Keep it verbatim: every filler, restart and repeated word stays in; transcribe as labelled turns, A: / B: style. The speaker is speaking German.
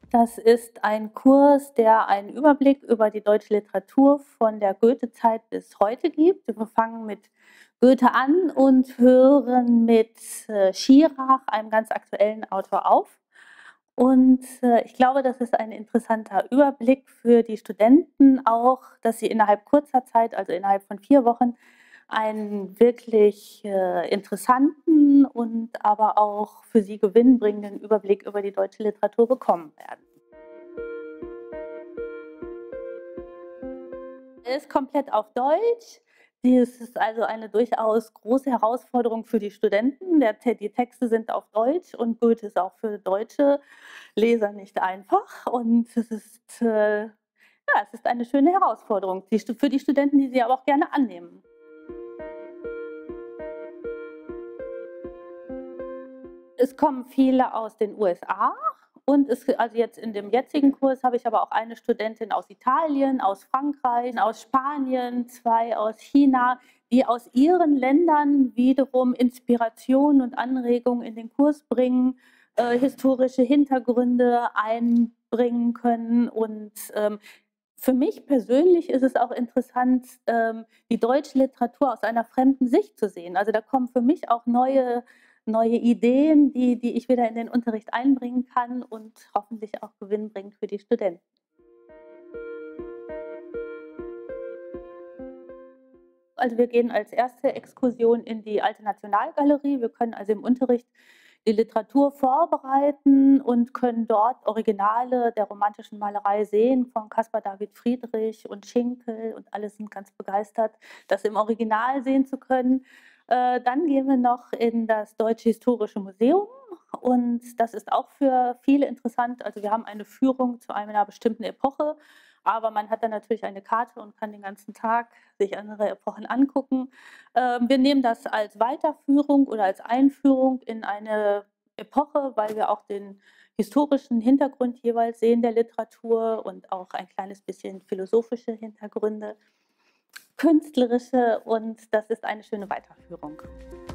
A: Das ist ein Kurs, der einen Überblick über die deutsche Literatur von der Goethezeit bis heute gibt. Wir fangen mit Goethe an und hören mit äh, Schirach, einem ganz aktuellen Autor, auf. Und äh, ich glaube, das ist ein interessanter Überblick für die Studenten auch, dass sie innerhalb kurzer Zeit, also innerhalb von vier Wochen, einen wirklich äh, interessanten und aber auch für sie gewinnbringenden Überblick über die deutsche Literatur bekommen werden. Er ist komplett auf Deutsch. Dies ist also eine durchaus große Herausforderung für die Studenten. Der, die Texte sind auf Deutsch und Goethe ist auch für deutsche Leser nicht einfach. Und es ist, äh, ja, es ist eine schöne Herausforderung die, für die Studenten, die sie aber auch gerne annehmen. Es kommen viele aus den U S A und es, also jetzt in dem jetzigen Kurs habe ich aber auch eine Studentin aus Italien, aus Frankreich, aus Spanien, zwei aus China, die aus ihren Ländern wiederum Inspiration und Anregungen in den Kurs bringen, äh, historische Hintergründe einbringen können. Und ähm, für mich persönlich ist es auch interessant, ähm, die deutsche Literatur aus einer fremden Sicht zu sehen. Also da kommen für mich auch neue neue Ideen, die, die ich wieder in den Unterricht einbringen kann und hoffentlich auch gewinnbringend für die Studenten. Also wir gehen als erste Exkursion in die Alte Nationalgalerie. Wir können also im Unterricht die Literatur vorbereiten und können dort Originale der romantischen Malerei sehen von Caspar David Friedrich und Schinkel, und alle sind ganz begeistert, das im Original sehen zu können. Äh, dann gehen wir noch in das Deutsche Historische Museum und das ist auch für viele interessant. Also wir haben eine Führung zu einer bestimmten Epoche, aber man hat dann natürlich eine Karte und kann den ganzen Tag sich andere Epochen angucken. Ähm, wir nehmen das als Weiterführung oder als Einführung in eine Epoche, weil wir auch den historischen Hintergrund jeweils sehen der Literatur und auch ein kleines bisschen philosophische Hintergründe, künstlerische, und das ist eine schöne Weiterführung.